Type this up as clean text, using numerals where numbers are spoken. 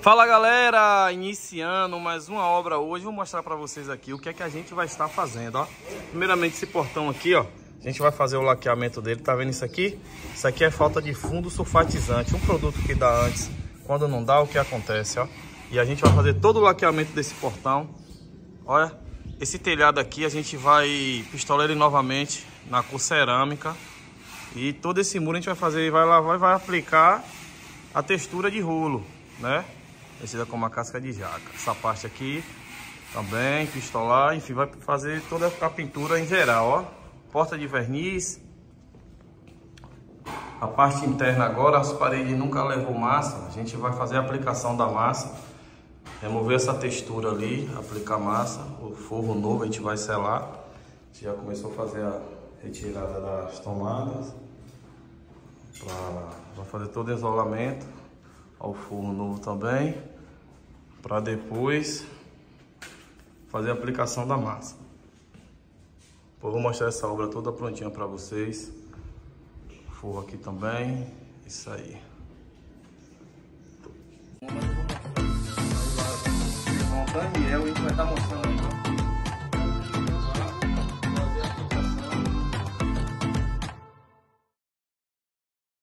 Fala galera, iniciando mais uma obra hoje. Vou mostrar para vocês aqui o que é que a gente vai estar fazendo, ó. Primeiramente esse portão aqui, ó, a gente vai fazer o laqueamento dele. Tá vendo isso aqui? Isso aqui é falta de fundo sulfatizante, um produto que dá antes. Quando não dá, o que acontece, ó. E a gente vai fazer todo o laqueamento desse portão. Olha, esse telhado aqui a gente vai pistolar ele novamente na cor cerâmica. E todo esse muro a gente vai fazer, vai lavar e vai aplicar a textura de rolo, né? Tecida com uma casca de jaca. Essa parte aqui também, pistolar, enfim, vai fazer toda a pintura em geral, ó. Porta de verniz. A parte interna agora, as paredes nunca levou massa. A gente vai fazer a aplicação da massa. Remover essa textura ali, aplicar massa. O forro novo a gente vai selar. A gente já começou a fazer a retirada das tomadas. Vai fazer todo o isolamento. Ao forro novo também, para depois fazer a aplicação da massa. Vou mostrar essa obra toda prontinha para vocês. Forro aqui também, isso aí. O Daniel, a gente vai estar mostrando